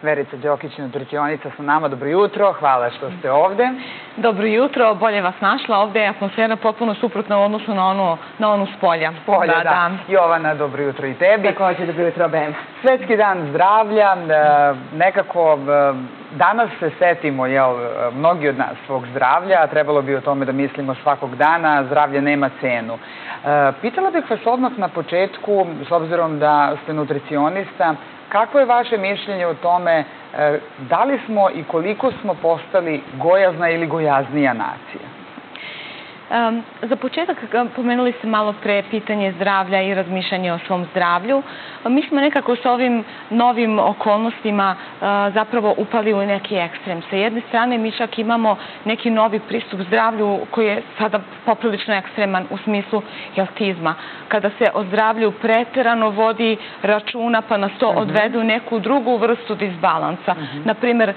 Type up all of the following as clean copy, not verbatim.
Verica Đokić, nutricionista sa nama. Dobro jutro, hvala što ste ovde. Dobro jutro, bolje vas našla. Ovde je atmosfera potpuno suprotna u odnosu na onu s polja. Polja, da. Jovana, dobro jutro i tebi. Takođe, dobro jutro, Bem. Svetski dan zdravlja, nekako danas se setimo, mnogi od nas, svog zdravlja, a trebalo bi o tome da mislimo svakog dana, zdravlje nema cenu. Pitala bih vas odmah na početku, s obzirom da ste nutricionista, kako je vaše mišljenje o tome da li smo i koliko smo postali gojazna ili gojaznija nacija? Za početak, pomenuli ste malo pre pitanje zdravlja i razmišljanje o svom zdravlju. Mi smo nekako s ovim novim okolnostima zapravo upali u neki ekstrem. Sa jedne strane, mi čak imamo neki novi pristup zdravlju koji je sada poprilično ekstreman u smislu healthizma. Kada se o zdravlju preterano vodi računa pa nas to odvede u neku drugu vrstu disbalansa. Naprimer,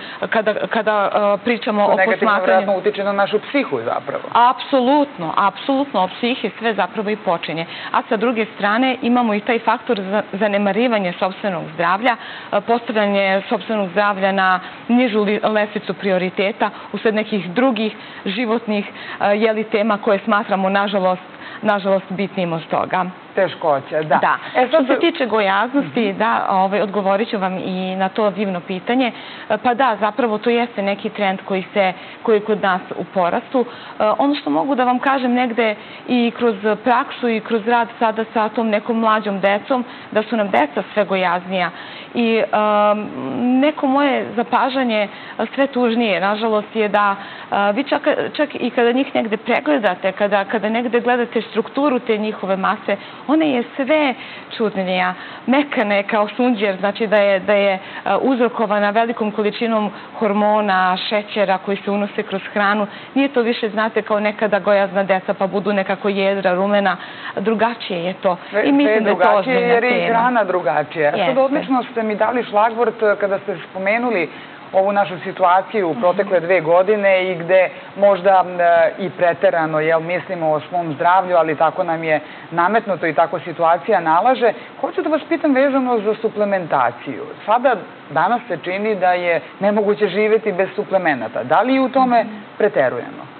kada pričamo o posmatranju... To negativno vjerojatno utiče na našu psihu zapravo. Apsolutno, o psihi sve zapravo i počinje. A sa druge strane imamo i taj faktor zanemarivanja sopstvenog zdravlja, postavljanje sopstvenog zdravlja na nižu lestvicu prioriteta usled nekih drugih životnih tema koje smatramo, nažalost, bitnijim od toga. Teškoće, da. Da. Što se tiče gojaznosti, odgovorit ću vam i na to divno pitanje. Pa da, zapravo to jeste neki trend koji je kod nas u porastu. Ono što mogu da vam kažem negde i kroz praksu i kroz rad sada sa tom nekom mlađom decom, da su nam deca sve gojaznija. I neko moje zapažanje sve tužnije, nažalost, je da vi čak i kada njih negde pregledate, kada negde gledate strukturu te njihove mase, ona je sve čudnija, mekana je kao sunđer, znači da je uzrokovana velikom količinom hormona, šećera koji se unose kroz hranu. Nije to više, znate, kao nekada gojazna deca pa budu nekako jedra, rumena. Drugačije je to. I mislim da je to ozbiljna tema. Jer je i hrana drugačija. Sad odlično ste mi dali šlagvort kada ste spomenuli ovu našu situaciju u protekle 2 godine i gde možda i preterano mislimo o svom zdravlju, ali tako nam je nametnuto i tako situacija nalaže. Hoću da vas pitam vezano za suplementaciju. Danas se čini da je nemoguće živjeti bez suplemenata. Da li i u tome preterujemo?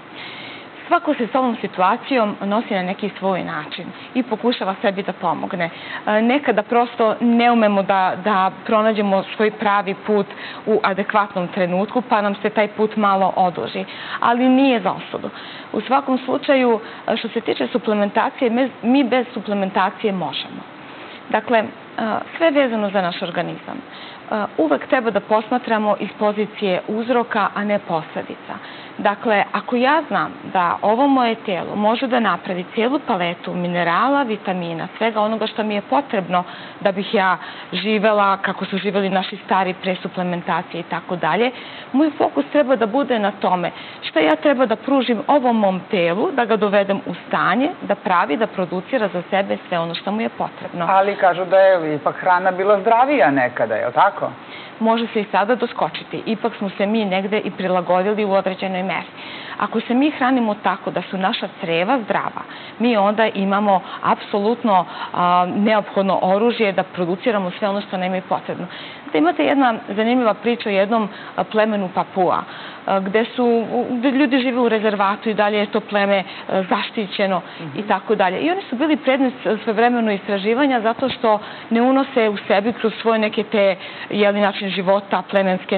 Svako se s ovom situacijom nosi na neki svoj način i pokušava sebi da pomogne. Nekada prosto ne umemo da pronađemo svoj pravi put u adekvatnom trenutku, pa nam se taj put malo oduži. Ali nije za osudu. U svakom slučaju, što se tiče suplementacije, mi bez suplementacije možemo. Dakle, sve vezano za naš organizam. Uvek treba da posmatramo iz pozicije uzroka, a ne posledica. Dakle, ako ja znam da ovo moje telo može da napravi cijelu paletu minerala, vitamina, svega onoga što mi je potrebno da bih ja živela kako su živeli naši stari pre suplementacije i tako dalje, moj fokus treba da bude na tome šta ja treba da pružim ovom mom telu, da ga dovedem u stanje, da pravi, da producira za sebe sve ono što mu je potrebno. Ali kažu da je ipak hrana bila zdravija nekada, je li tako? Može se i sada doskočiti. Ipak smo se mi negde i prilagodili u određenoj meri. Ako se mi hranimo tako da su naša creva zdrava, mi onda imamo apsolutno neophodno oružje da produciramo sve ono što nam je potrebno. Imate jedna zanimljiva priča o jednom plemenu Papua, gde ljudi žive u rezervatu i dalje je to pleme zaštićeno i tako dalje. I oni su bili predmet svevremeno istraživanja zato što ne unose u sebi kroz svoje neke te način života, plemenske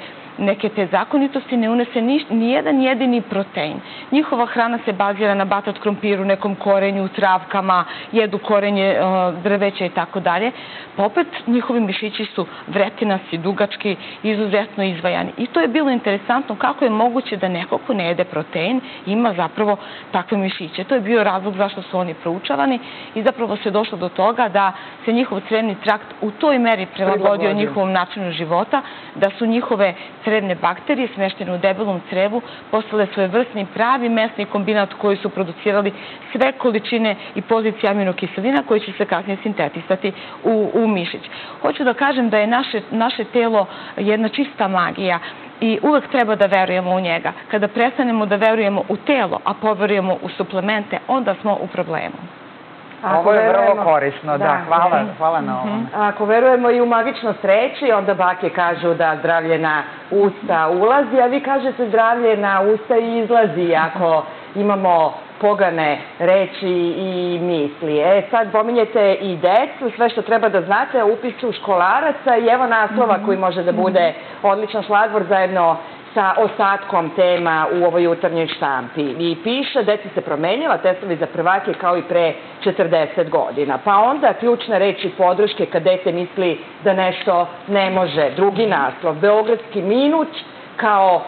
neke te zakonitosti, ne unese ni jedan jedini protein. Njihova hrana se bazira na batat krompiru, nekom korenju, travkama, jedu korenje drveća i tako dalje. Pa opet njihovi mišići su vretinasti, dugački, izuzetno izvajani. I to je bilo interesantno kako je moguće da neko ko ne jede protein ima zapravo takve mišiće. To je bio razlog zašto su oni proučavani i zapravo se došlo do toga da se njihov crevni trakt u toj meri prilagodio njihovom načinu života, da su njihove crevne bakterije smeštene u debelom crevu postale svojevrsni pravi mesni kombinat koji su producirali sve količine i pozicije aminokiselina koji će se kasnije sintetisati u mišić. Hoću da kažem da je naše telo jedna čista magija i uvek treba da verujemo u njega. Kada prestanemo da verujemo u telo, a poverujemo u suplemente, onda smo u problemu. Ovo je vrlo korisno, da, hvala na ovom. Ako verujemo i u magičnost reči, onda bake kažu da zdravlje na usta ulazi, a vi kažete zdravlje na usta i izlazi ako imamo pogane reči i misli. Sad pominjete i decu, sve što treba da znate o upisu školaraca i evo naslova koji može da bude odličan šlagvor zajedno sa ostatkom tema u ovoj jutarnjoj štampi. I piše, deca se promenila, testovi za prvake kao i pre 40 godina. Pa onda ključne reči podrške kad dete misli da nešto ne može. Drugi naslov, Beogradski minut kao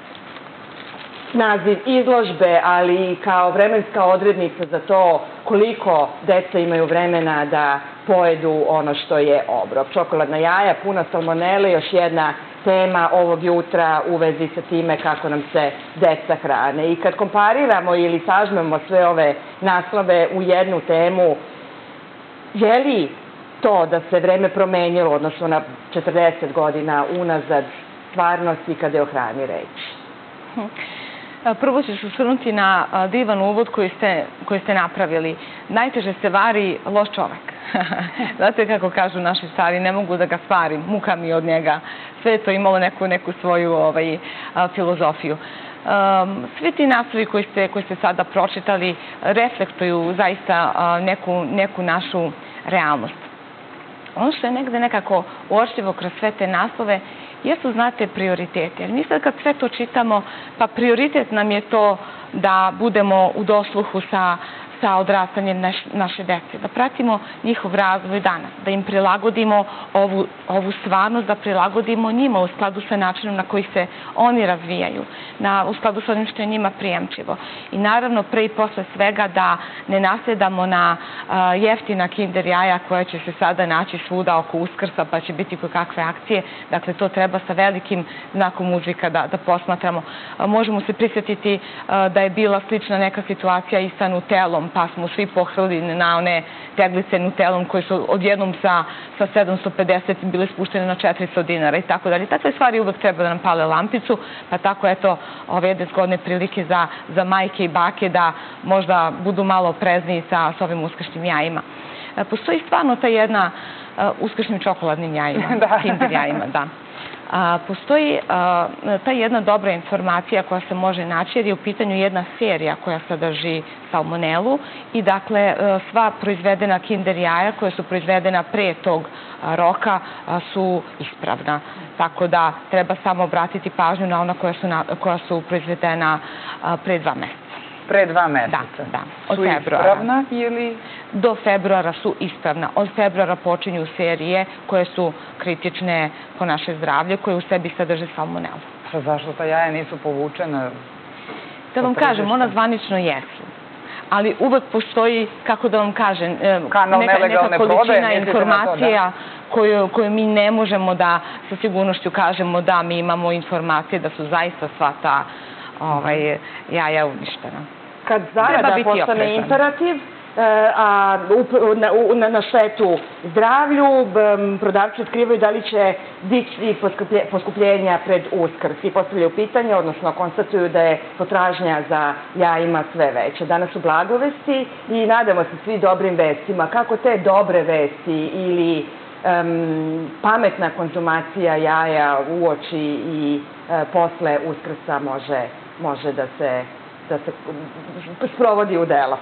naziv izložbe, ali i kao vremenska odrednica za to koliko deca imaju vremena da pojedu ono što je obrok. Čokoladna jaja, puna salmonele, još jedna tema ovog jutra u vezi sa time kako nam se deca hrane. I kad kompariramo ili sažmemo sve ove naslove u jednu temu, je li to da se vreme promenilo, odnosno na 40 godina unazad, stvarnosti kada je o hrani reč? Prvo ću se osvrnuti na divan uvod koji ste napravili. Najteže se vari loš čovek. Znate kako kažu naši stari, ne mogu da ga stvarim, muka mi od njega. Sve je to imalo neku svoju filozofiju. Svi ti naslovi koji ste sada pročitali reflektuju zaista neku našu realnost. Ono što je negde nekako uočljivo kroz sve te naslove jesu, znate, prioriteti. Jer mi sad kad sve to čitamo, pa prioritet nam je to da budemo u dosluhu sa odrastanjem naše dece, da pratimo njihov razvoj danas, da im prilagodimo ovu stvarnost, da prilagodimo njima u skladu sa načinom na koji se oni razvijaju, u skladu sa onim što je njima prijemčivo. I naravno, pre i posle svega da ne nasjedamo na jeftina kinder jaja koja će se sada naći svuda oko Uskrsa, pa će biti kakve akcije. Dakle, to treba sa velikim znakom uzvika da posmatramo. Možemo se prisjetiti da je bila slična neka situacija i sa Nutellom, pa smo svi pohrlili na one teglice Nutellom koje su odjednom sa 750 bile spuštene na 400 dinara i tako dalje. Takve stvari uvek treba da nam pale lampicu, pa tako eto ove jedne zgodne prilike za majke i bake da možda budu malo oprezniji sa ovim uskršnjim jajima. Postoji stvarno ta jedna uskršnjim čokoladnim jajima, kinder jajima, da. Postoji ta jedna dobra informacija koja se može naći jer je u pitanju jedna serija koja sadrži salmonelu i dakle sva proizvedena kinder jaja koja su proizvedena pre tog roka su ispravna. Tako da treba samo obratiti pažnju na ona koja su proizvedena pre 2 meseca. Pre 2 meseca? Da. Su ispravna ili? Do februara su ispravna. Od februara počinju serije koje su kritične po naše zdravlje, koje u sebi sadrže salmonelu. Pa zašto ta jaja nisu povučena? Da vam kažem, ona zvanično jesu. Ali uvek postoji, kako da vam kažem, neka količina informacija koju mi ne možemo da sa sigurnošću kažemo da mi imamo informacije da su zaista sva ta jaja uništena. Kad zarada postane imperativ, a na štetu zdravlju, prodavci otkrivaju da li će dići poskupljenja pred Uskrs i postavljaju pitanje, odnosno konstatuju da je potražnja za jajima sve veća. Danas su blagovesti i nadamo se svi dobrim vestima. Kako te dobre vesti ili pametna konzumacija jaja uoči i posle Uskrsa može da se sprovodi u delo?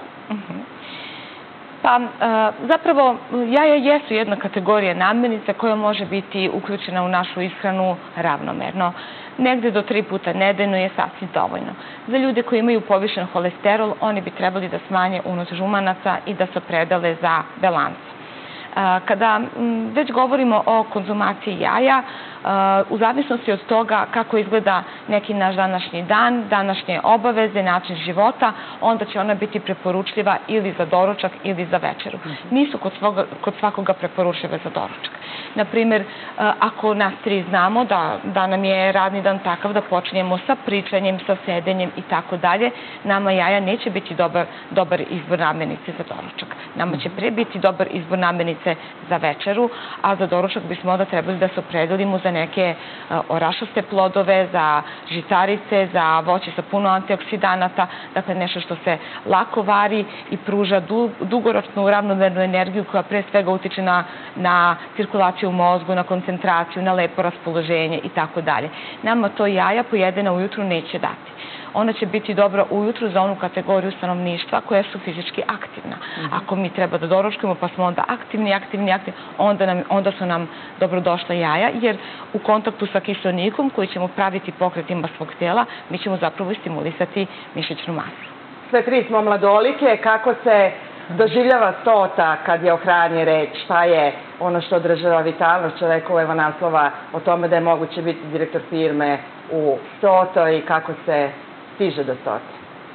Pa, zapravo, jaja jesu jedna kategorija namirnica koja može biti uključena u našu ishranu ravnomerno. Negde do 3 puta nedeljno je sasvim dovoljno. Za ljude koji imaju povišen holesterol, oni bi trebali da smanje unos žumanaca i da se opredele za balans. Kada već govorimo o konzumaciji jaja, u zavisnosti od toga kako izgleda neki naš današnji dan, današnje obaveze, način života, onda će ona biti preporučljiva ili za doručak ili za večeru. Nisu kod svakoga preporučljive za doručak. Naprimjer, ako nas 3 znamo da nam je radni dan takav da počinjemo sa pričanjem, sa sedenjem i tako dalje, nama jaja neće biti dobar izbor namirnice za doručak. Nama će pre biti dobar izbor namirnice jajce za večeru, a za doručak bismo onda trebali da se opredelimo za neke orašaste plodove, za žitarice, za voće sa puno antioksidanata, dakle nešto što se lako vari i pruža dugoročnu ravnomernu energiju koja pre svega utiče na cirkulaciju u mozgu, na koncentraciju, na lepo raspoloženje i tako dalje. Nama to jaja pojedena ujutru neće dati. Ona će biti dobra ujutru za onu kategoriju stanovništva koja su fizički aktivna. Ako mi treba da doručkujemo pa smo onda aktivni, onda su nam dobrodošla jaja, jer u kontaktu sa kiseonikom koji ćemo praviti pokretima svog tela, mi ćemo zapravo i stimulisati mišićnu masu. Sve tri smo mladolike. Kako se doživljava stota kad je o hrani reč? Šta je ono što održava vitalnost čovekovog naslova o tome da je moguće biti direktor firme u stotoj i kako se stiže do stote?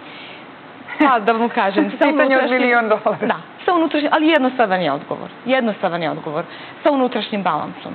Pa, da vam kažem, pitanje od $1.000.000. Da, sa unutrašnjim, ali jednostavan je odgovor, sa unutrašnjim balansom.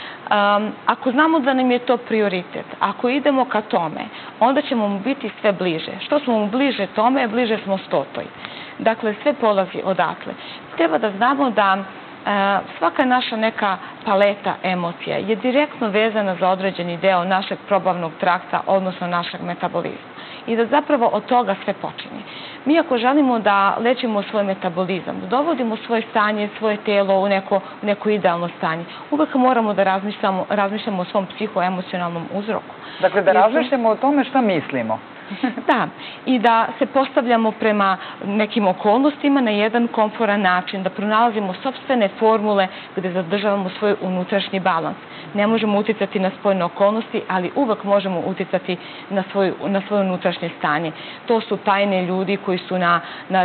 Ako znamo da nam je to prioritet, ako idemo ka tome, onda ćemo mu biti sve bliže. Što smo mu bliže tome, bliže smo stotoj. Dakle, sve polazi odatle. Treba da znamo da svaka naša neka paleta emocija je direktno vezana za određeni deo našeg probavnog trakta, odnosno našeg metabolizma. I da zapravo od toga sve počinje. Mi ako želimo da lečimo svoj metabolizam, da dovodimo svoje stanje, svoje telo u neko idealno stanje, uvek moramo da razmišljamo o svom psihoemocionalnom uzroku. Dakle, da razmišljamo o tome šta mislimo. Da, i da se postavljamo prema nekim okolnostima na jedan komforan način, da pronalazimo sopstvene formule gde zadržavamo svoj unutrašnji balans. Ne možemo uticati na spoljne okolnosti, ali uvek možemo uticati na svoje unutrašnje stanje. To su tajne ljudi koji su na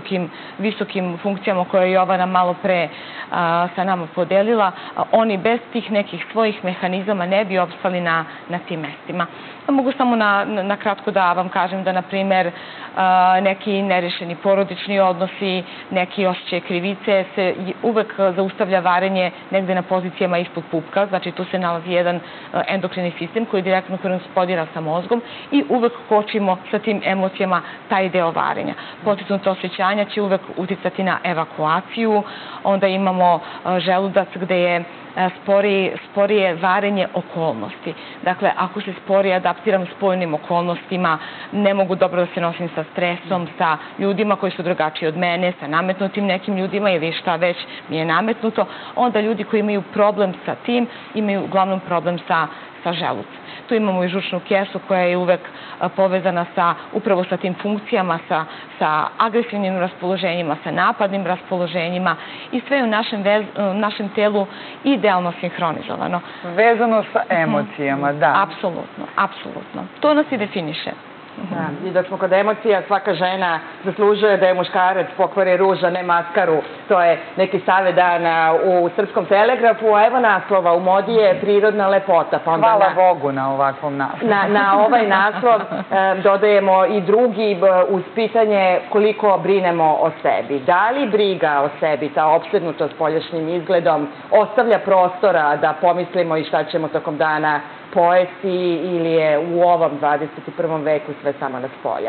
visokim funkcijama koje je Jovana malo pre sa nama podelila. Oni bez tih nekih svojih mehanizama ne bi opstali na tim mestima. Mogu samo na kratko da vam kažem da, na primer, neki nerešeni porodični odnosi, neki osjećaj krivice, se uvek zaustavlja varenje negde na pozicijama ispod pupka, znači tu se nalazi jedan endokrini sistem koji direktno korespondira sa mozgom i uvek kočimo sa tim emocijama taj deo varenja. Potisnuta osjećanja će uvek uticati na evakuaciju, onda imamo želudac gde je sporije varenje okolnosti. Dakle, ako se sporije adaptiram spoljnim okolnostima, ne mogu dobro da se nosim sa stresom, sa ljudima koji su drugačiji od mene, sa nametnutim nekim ljudima ili šta već mi je nametnuto, onda ljudi koji imaju problem sa tim imaju uglavnom problem sa želucem. Tu imamo i žučnu kesu koja je uvek povezana upravo sa tim funkcijama, sa agresivnim raspoloženjima, sa napadnim raspoloženjima i sve je u našem telu idealno sinhronizovano. Vezano sa emocijama, da. Apsolutno. To nas i definiše. I dok smo kod emocija, svaka žena zaslužuje da je muškarac pokvari ruž, a ne maskaru. To je neki savjet dan u Srpskom telegrafu, a evo naslova, u modi je prirodna lepota. Hvala Bogu na ovakvom naslovu. Na ovaj naslov dodajemo i drugi uz pitanje koliko brinemo o sebi. Da li briga o sebi, ta opsednutost spoljašnjim izgledom, ostavlja prostora da pomislimo i šta ćemo tokom dana pojesti ili je u ovom 21. veku sve samo na spolja?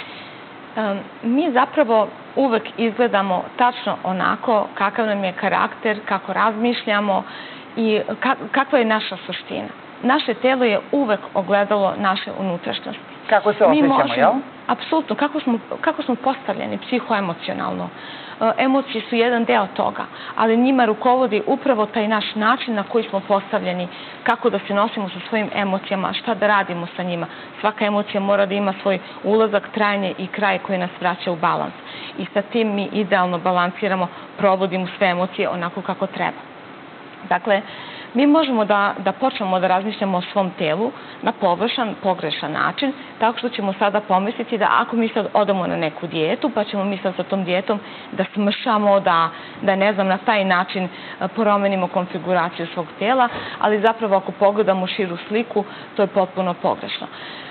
Mi zapravo uvek izgledamo tačno onako kakav nam je karakter, kako razmišljamo i kakva je naša suština. Naše telo je uvek ogledalo naše unutrašnjosti. Kako se osjećamo, jel? Apsolutno. Kako smo postavljeni psihoemocionalno. Emocije su jedan deo toga, ali njima rukovodi upravo taj naš način na koji smo postavljeni, kako da se nosimo sa svojim emocijama, šta da radimo sa njima. Svaka emocija mora da ima svoj ulazak, trajanje i kraj koji nas vraća u balans. I sa tim mi idealno balansiramo, provodimo sve emocije onako kako treba. Dakle, mi možemo da počnemo da razmišljamo o svom telu na površan, pogrešan način, tako što ćemo sada pomisliti da ako mi sad odemo na neku dijetu, pa ćemo mi sad sa tom dijetom da smršamo, da ne znam, na taj način promenimo konfiguraciju svog tela, ali zapravo ako pogledamo širu sliku, to je potpuno pogrešno.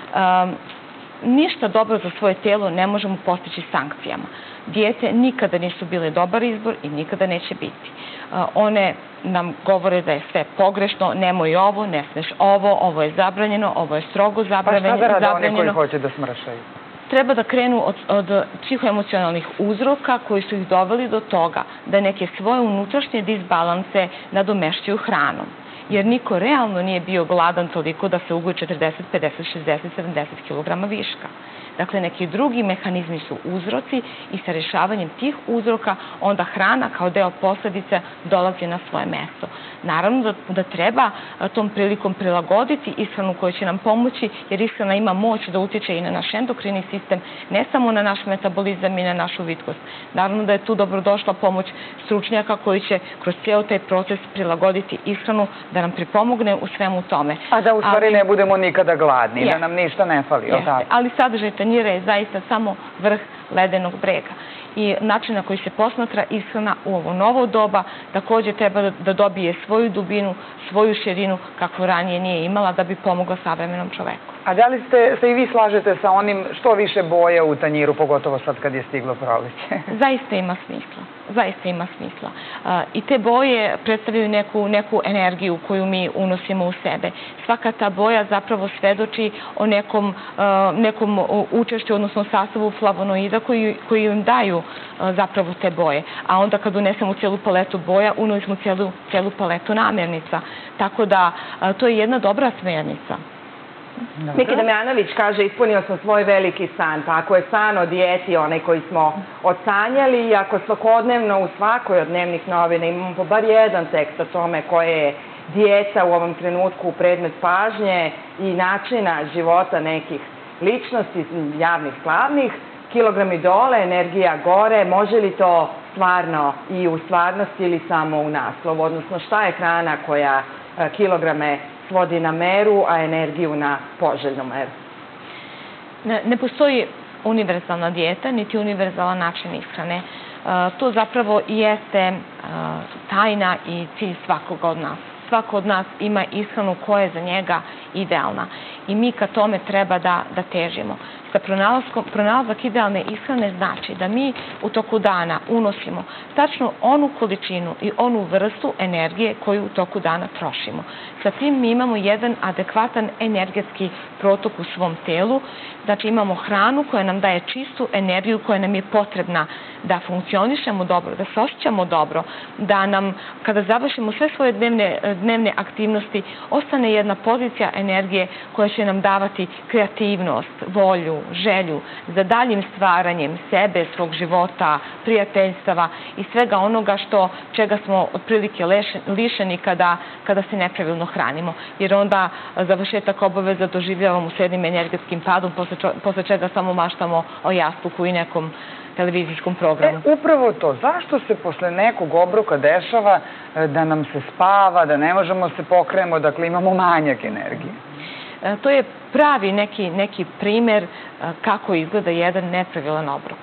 Ništa dobro za svoje telo ne možemo postići sankcijama. Dijete nikada nisu bile dobar izbor i nikada neće biti. One nam govore da je sve pogrešno, nemoj ovo, ne smeš ovo je zabranjeno, ovo je strogo zabranjeno. Pa šta da rade oni koji hoće da smršaju? treba da krenu od psihoemocionalnih uzroka koji su ih doveli do toga da neke svoje unutrašnje disbalanse nadomešćuju hranom. Jer niko realno nije bio gladan toliko da se ugoji 40, 50, 60, 70 kilograma viška. Dakle, neki drugi mehanizmi su uzroci i sa rješavanjem tih uzroka onda hrana kao deo posledice dolazi na svoje mesto. Naravno da treba tom prilikom prilagoditi ishranu koja će nam pomoći, jer ishrana ima moć da utiče i na naš endokrini sistem, ne samo na naš metabolizam i na našu vitkost. Naravno da je tu dobrodošla pomoć stručnjaka koji će kroz cijel taj proces prilagoditi ishranu da nam pripomogne u svemu tome. A da u stvari ne budemo nikada gladni, da nam ništa ne fali. Ali sadržaj tanjira je zaista samo vrh ledenog brega. I način na koji se posmatra ishrana u ovo novo doba također treba da dobije svoju dubinu, svoju širinu kakvu ranije nije imala da bi pomogla savremenom čoveku. A da li se i vi slažete sa onim što više boje u tanjiru, pogotovo sad kad je stiglo proleće? Zaista ima smisla. Zaista ima smisla. I te boje predstavljaju neku energiju koju mi unosimo u sebe. Svaka ta boja zapravo svedoči o nekom učešću, odnosno sastavu flavonoida koji im daju zapravo te boje. A onda kad unesemo cijelu paletu boja, unuli smo cijelu paletu namirnica. Tako da to je jedna dobra smernica. Miki Damjanović kaže, ispunio sam svoj veliki san, pa ako je san o dijeti onaj koji smo odsanjali i ako svakodnevno u svakoj od dnevnih novina imamo po bar jedan tekst o tome koje je dijeta u ovom trenutku predmet pažnje i načina života nekih ličnosti, javnih, slavnih, kilogrami dole, energija gore, može li to stvarno i u stvarnosti ili samo u naslovu, odnosno šta je hrana koja kilograme svodi na meru, a energiju na poželjnu meru? Ne postoji univerzalna dijeta, niti univerzalan način ishrane. To zapravo i jeste tajna i cilj svakoga od nas. Svako od nas ima ishranu koja je za njega idealna i mi ka tome treba da težimo. Pronalazak idealne ishrane znači da mi u toku dana unosimo tačno onu količinu i onu vrstu energije koju u toku dana trošimo. Sa tim mi imamo jedan adekvatan energetski protok u svom telu. Znači imamo hranu koja nam daje čistu energiju koja nam je potrebna da funkcionišemo dobro, da se osjećamo dobro, da nam kada završimo sve svoje dnevne aktivnosti ostane jedna pozicija energije koja će nam davati kreativnost, volju, želju za daljim stvaranjem sebe, svog života, prijateljstava i svega onoga čega smo otprilike lišeni kada se nepravilno hranimo. Jer onda završetak obaveza doživljavamo s jednim energetskim padom, posle čega samo maštamo o jastuku i nekom televizijskom programu. Upravo to. Zašto se posle nekog obroka dešava da nam se spava, da ne možemo se pokrenemo, dakle imamo manjak energije? To je pravi neki primer kako izgleda jedan nepravilan obrok.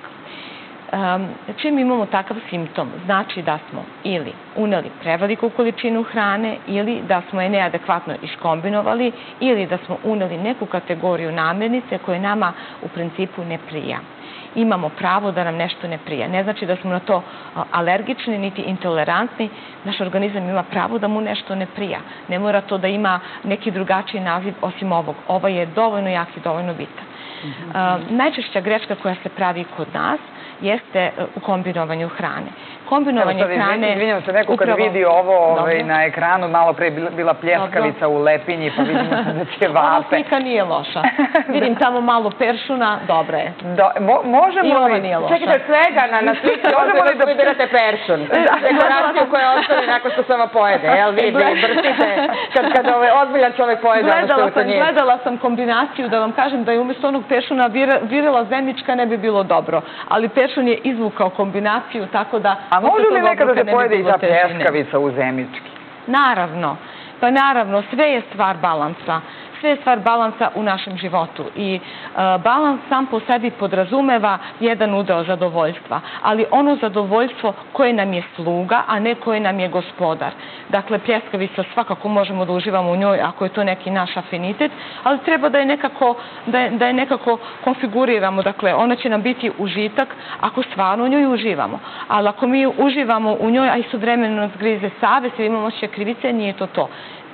Čim imamo takav simptom, znači da smo ili uneli preveliku količinu hrane, ili da smo je neadekvatno iškombinovali, ili da smo uneli neku kategoriju namirnice koje nama u principu ne prija. Imamo pravo da nam nešto ne prija. Ne znači da smo na to alergični, niti intolerantni. Naš organizam ima pravo da mu nešto ne prija. Ne mora to da ima neki drugačiji naziv osim ovog. Ovo je dovoljno jak i dovoljno bitan. Najčešća greška koja se pravi kod nas jeste u kombinovanju hrane. Kombinovanje hrane... Izvinjam se, neko kad vidi ovo na ekranu, malo pre bila pljeskavica u lepinji, pa vidimo da će vape. Ova slika nije loša. Vidim tamo malo peršuna, dobra je. Možemo li... I ova nije loša. Čekajte, svega na slici možemo li da birate peršun? Dekoraciju koja ostane nakon što se ova pojede, jel vi brstite kad ozbiljan čovjek pojede ono što je u tanjiru? Gledala sam kombinaciju da vam kažem da je umjesto onog peršuna virila zemička, ne bi bilo dobro. Ali peršun je izvukao kombinaciju, tako da... A može li nekada da se pojede i ta pljeskavica u zemički? Naravno. Pa naravno, sve je stvar balansa. Sve je stvar balansa u našem životu i balans sam po sebi podrazumeva jedan udeo zadovoljstva, ali ono zadovoljstvo koje nam je sluga, a ne koje nam je gospodar. Dakle, pljeskavica svakako možemo da uživamo u njoj ako je to neki naš afinitet, ali treba da je nekako konfiguriramo. Dakle, ona će nam biti užitak ako stvarno u njoj uživamo. Ali ako mi uživamo u njoj, a istovremeno nas grize savest ili imamo osjećaj krivice, nije to to.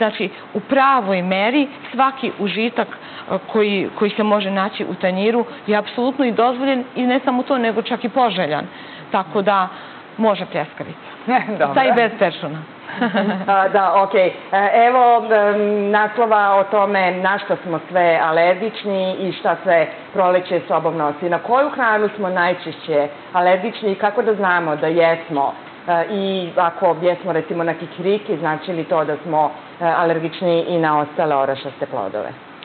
Znači, u pravoj meri svaki užitak koji se može naći u tanjiru je apsolutno i dozvoljen i ne samo to, nego čak i poželjan. Tako da može pljeskavica. Sa i bez peršuna. Da, okej. Evo naslova o tome na što smo sve alergični i šta sve proleće sobom nosi. Na koju hranu smo najčešće alergični i kako da znamo da jesmo? I ako jesmo recimo na kikiriki, znači li to da smo alergični i na ostale orašaste plodove?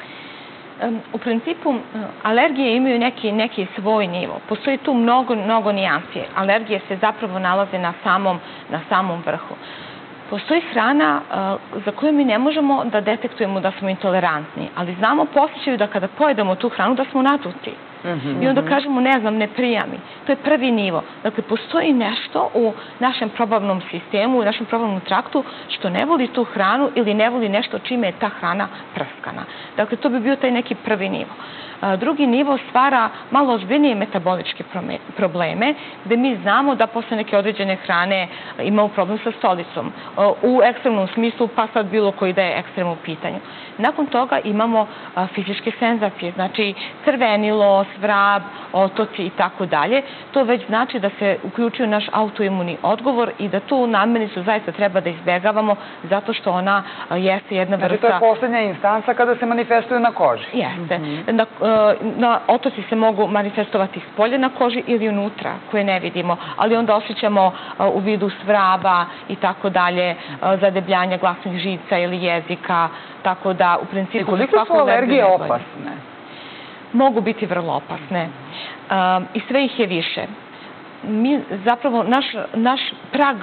U principu, alergije imaju neki svoj nivo. Postoji tu mnogo nijansi. Alergije se zapravo nalaze na samom vrhu. Postoji hrana za koju mi ne možemo da detektujemo da smo intolerantni, ali znamo po osjećaju da kada pojedemo tu hranu da smo natuti. I onda kažemo, ne znam, ne prija mi. To je prvi nivo. Dakle, postoji nešto u našem probavnom sistemu, u našem probavnom traktu što ne voli tu hranu ili ne voli nešto čime je ta hrana prskana. Dakle, to bi bio taj neki prvi nivo. Drugi nivo stvara malo ozbiljnije metaboličke probleme, gde mi znamo da posle neke određene hrane imamo problem sa stolicom. U ekstremnom smislu, pa sad bilo koji da je ekstrem u pitanju. Nakon toga imamo fizičke senzacije, znači crvenilo, svrab, otoci i tako dalje. To već znači da se uključuje naš autoimuni odgovor i da tu namirnicu zaista treba da izbegavamo zato što ona jeste jedna vrsta... Znači to je poslednja instanca kada se manifestuje na koži. Jeste. Otoci se mogu manifestovati spolje na koži ili unutra, koje ne vidimo, ali onda osjećamo u vidu svraba i tako dalje, zadebljanja glasnih žica ili jezika, tako da u principu... I koliko su alergije opasne? Mogu biti vrlo opasne i sve ih je više. Zapravo, naš prag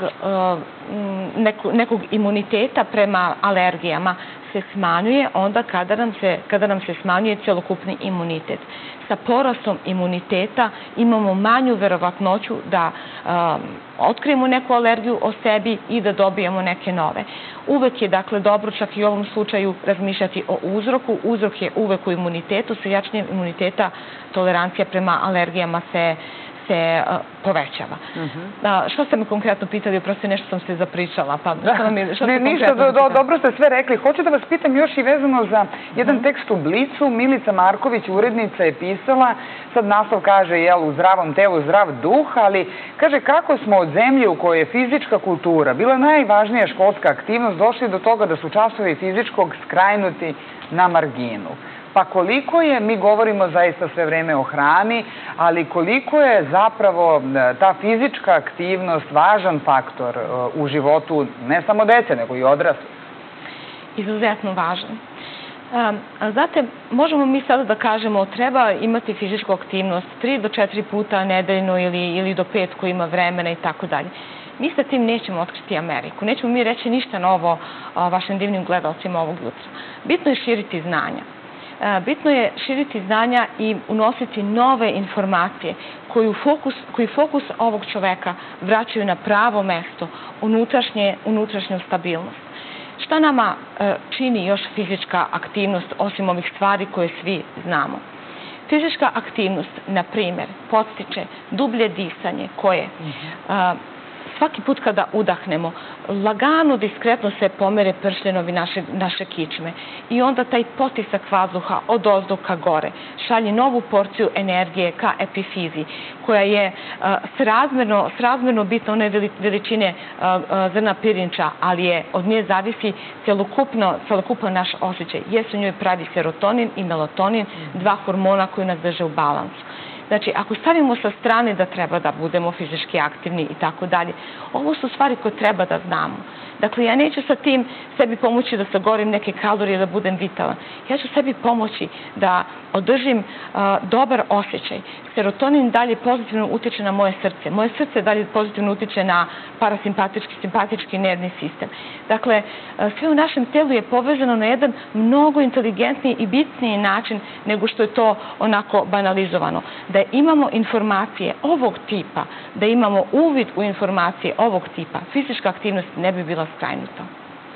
nekog imuniteta prema alergijama se smanjuje onda kada nam se smanjuje celokupni imunitet. Sa porastom imuniteta imamo manju verovatnoću da otkrijemo neku alergiju o sebi i da dobijemo neke nove. Uvek je, dakle, dobro čak i u ovom slučaju razmišljati o uzroku. Uzrok je uvek u imunitetu. Sa jačanjem imuniteta tolerancija prema alergijama se povećava. Što ste me konkretno pitali? Oprosti, nešto sam se zapričala. Ne, ništa, dobro ste sve rekli. Hoću da vas pitam još i vezano za jedan tekst u Blicu. Milica Marković, urednica, je pisala, sad naslov kaže, jel, u zdravom telu zdrav duh, ali kaže kako smo od zemlje u kojoj je fizička kultura bila najvažnija školska aktivnost došli do toga da su časovi fizičkog skrajnuti na marginu. Pa koliko je, mi govorimo zaista sve vreme o hrani, ali koliko je zapravo ta fizička aktivnost važan faktor u životu ne samo dece, nego i odraslih? Izuzetno važan. Znate, možemo mi sada da kažemo treba imati fizičku aktivnost 3 do 4 puta nedeljno ili do 5 ko ima vremena i tako dalje. Mi sa tim nećemo otkriti Ameriku. Nećemo mi reći ništa novo vašim divnim gledalcima ovog jutra. Bitno je širiti znanja. Bitno je širiti znanja i unositi nove informacije koji fokus ovog čoveka vraćaju na pravo mesto, unutrašnju stabilnost. Šta nama čini još fizička aktivnost osim ovih stvari koje svi znamo? Fizička aktivnost, na primjer, podstiče dublje disanje koje svaki put kada udahnemo, lagano, diskretno se pomere pršljenovi naše kičme i onda taj potisak vazduha od ozdo ka gore šalje novu porciju energije ka epifizi, koja je srazmerno bitna one veličine zrna pirinča, ali je od nje zavisi celokupan naš osjećaj. Jesu njoj pravi serotonin i melatonin, dva hormona koji nas drže u balansu. Znači, ako stavimo sa strane da treba da budemo fizički aktivni i tako dalje, ovo su stvari koje treba da znamo. Dakle, ja neću sa tim sebi pomoći da sagorim neke kalorije, da budem vitalan. Ja ću sebi pomoći da održim dobar osjećaj. Serotonin dalje pozitivno utiče na moje srce. Moje srce dalje pozitivno utiče na parasimpatički, simpatički nervni sistem. Dakle, sve u našem telu je povezano na jedan mnogo inteligentniji i bitniji način nego što je to onako banalizovano. Da imamo informacije ovog tipa, da imamo uvid u informacije ovog tipa, fizička aktivnost ne bi bila skrajnuta.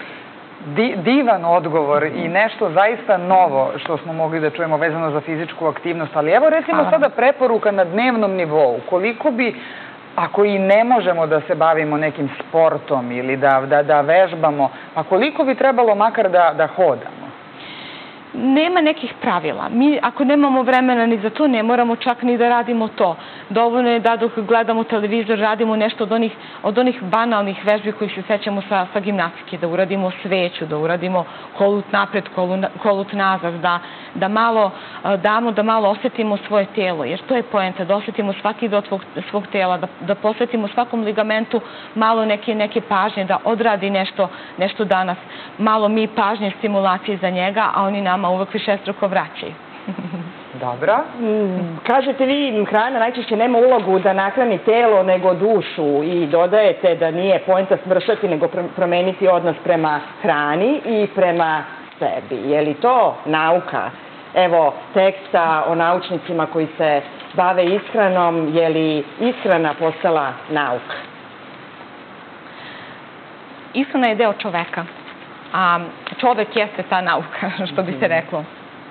Divan odgovor i nešto zaista novo što smo mogli da čujemo vezano za fizičku aktivnost. Ali evo recimo sada preporuka na dnevnom nivou. Koliko bi ako i ne možemo da se bavimo nekim sportom ili da vežbamo, pa koliko bi trebalo makar da hodamo? Nema nekih pravila. Mi, ako nemamo vremena ni za to, ne moramo čak ni da radimo to. Dovoljno je da dok gledamo televizor, radimo nešto od onih banalnih vežbi kojih se sećamo sa gimnastike, da uradimo sveću, da uradimo kolut napred, kolut nazad, da malo damo, da malo osetimo svoje telo, jer to je poenta, da osetimo svaki deo svog tela, da posvetimo svakom ligamentu malo neke pažnje, da odradi nešto danas, malo mi pažnje, stimulacije za njega, a oni nama uvek višestruko vraćaju. Dobro. Kažete vi, hrana najčešće nema ulogu da nahrani telo nego dušu i dodajete da nije poenta smršati nego promeniti odnos prema hrani i prema sebi. Je li to nauka? Evo, teksta o naučnicima koji se bave ishranom, je li ishrana postala nauka? Ishrana je deo čoveka, a čovek jeste ta nauka, što bi se reklo.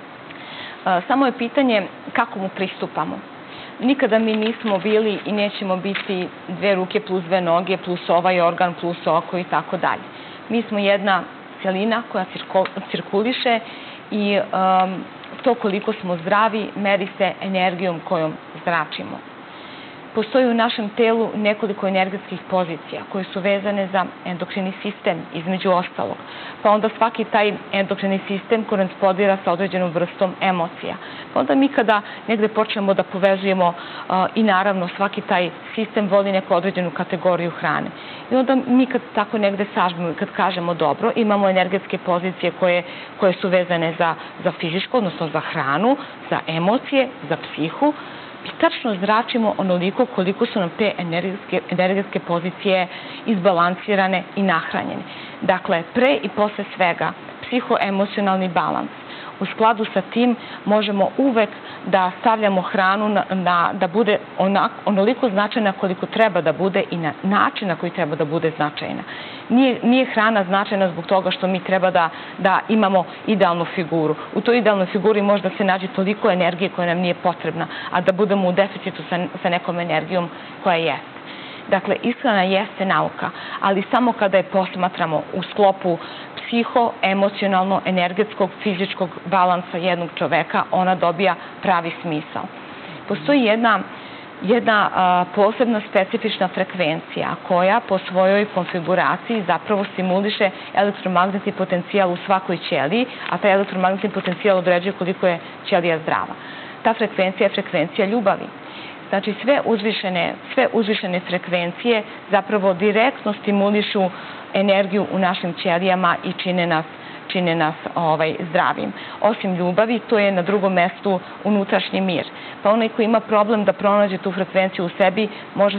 Samo je pitanje kako mu pristupamo. Nikada mi nismo bili i nećemo biti 2 ruke plus 2 noge, plus ovaj organ, plus oko i tako dalje. Mi smo jedna celina koja cirkuliše i to koliko smo zdravi meri se energijom kojom zračimo. Postoji u našem telu nekoliko energetskih pozicija koje su vezane za endokrini sistem, između ostalog. Pa onda svaki taj endokrini sistem korespondira sa određenom vrstom emocija. Pa onda mi kada negde počnemo da povezujemo i naravno svaki taj sistem voli neku određenu kategoriju hrane. I onda mi kad tako negde sažmemo, kad kažemo dobro, imamo energetske pozicije koje su vezane za fizičko, odnosno za hranu, za emocije, za psihu, i tačno zračimo onoliko koliko su nam te energetske pozicije izbalansirane i nahranjene. Dakle, pre i posle svega, psihoemocionalni balans. U skladu sa tim možemo uvek da stavljamo hranu da bude onoliko značajna koliko treba da bude i na način na koji treba da bude značajna. Nije hrana značajna zbog toga što mi treba da imamo idealnu figuru. U toj idealnoj figuri možda se nađe toliko energije koja nam nije potrebna, a da budemo u deficitu sa nekom energijom koja jeste. Dakle, ishrana jeste nauka, ali samo kada je posmatramo u sklopu psiho-emocionalno, energetskog, fizičkog balansa jednog čoveka, ona dobija pravi smisao. Postoji jedna posebna specifična frekvencija koja po svojoj konfiguraciji zapravo stimuliše elektromagnetni potencijal u svakoj ćeliji, a taj elektromagnetni potencijal određuje koliko je ćelija zdrava. Ta frekvencija je frekvencija ljubavi. Znači, sve uzvišene frekvencije zapravo direktno stimulišu energiju u našim ćelijama i čine nas zdravim. Osim ljubavi, to je na drugom mestu unutrašnji mir. Pa onaj koji ima problem da pronađe tu frekvenciju u sebi,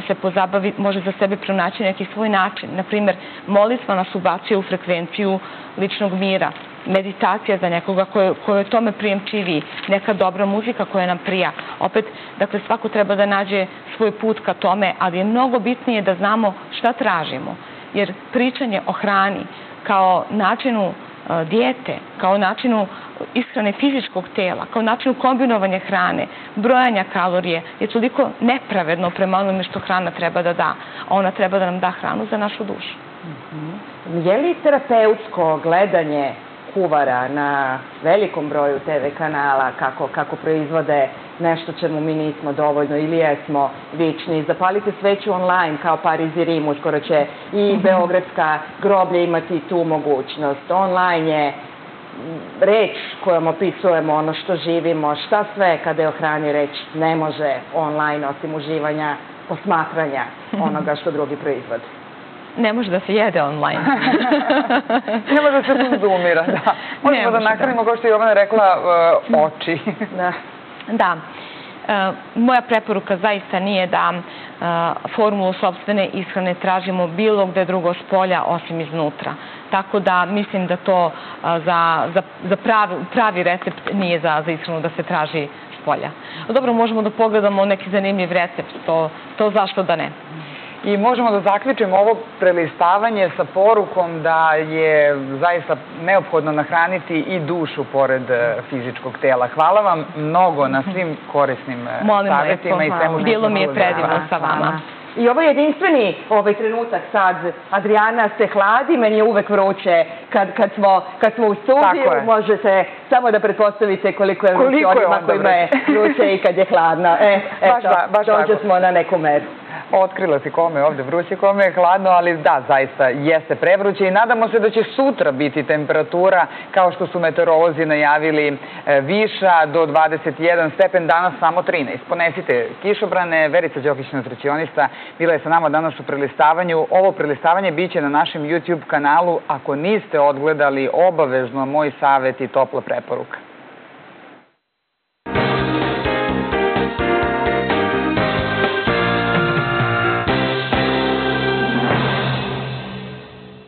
može za sebe pronaći neki svoj način. Naprimer, molitva nas ubacuje u frekvenciju ličnog mira. Meditacija za nekoga koji je tome prijemčiviji, neka dobra muzika koja nam prija. Opet, dakle, svako treba da nađe svoj put ka tome, ali je mnogo bitnije da znamo šta tražimo. Jer pričanje o hrani kao načinu dijete, kao načinu ishrane fizičkog tela, kao načinu kombinovanja hrane, brojanja kalorije je toliko nepravedno prema onome što hrana treba da da. A ona treba da nam da hranu za našu dušu. Je li terapeutsko gledanje kuvara na velikom broju TV kanala kako proizvode nešto čemu mi nismo dovoljno ili jesmo vični? Zapalite sveću online kao Pariz i Rim, uskoro će i Beogradska groblja imati tu mogućnost. Online je reč kojom opisujemo ono što živimo, šta sve kada je o hrani reč ne može online osim uživanja, posmatranja onoga što drugi proizvode. Ne može da se jede online. Ne može da se konzumira, da. Možemo da nahranimo, kao što je Jovana rekla, oči. Da. Moja preporuka zaista nije da formulu sopstvene ishrane tražimo bilo gde drugo s polja osim iznutra. Tako da mislim da to za pravi recept nije za ishranu da se traži s polja. Dobro, možemo da pogledamo neki zanimljiv recept, to zašto da ne. I možemo da zaključimo ovo prelistavanje sa porukom da je zaista neophodno nahraniti i dušu pored fizičkog tela. Hvala vam mnogo na svim korisnim savjetima i svemu. Bilo mi je predivno sa vama. I ovo je jedinstveni trenutak sad. Adriana se hladi, meni je uvek vruće kad smo u studiju. Možete samo da pretpostavite koliko je vruće onima kojima je vruće i kad je hladno. Eto, dođe smo na neku meru. Otkrila si kome je ovde vruće, kome je hladno, ali da, zaista jeste prevruće i nadamo se da će sutra biti temperatura, kao što su meteorolozi najavili, viša do 21 stepen, danas samo 13. Ponesite kišobrane. Verica Đokić, nutricionista, bila je sa nama danas u prelistavanju. Ovo prelistavanje biće na našem YouTube kanalu. Ako niste odgledali, obavezno moj savjet i topla preporuka.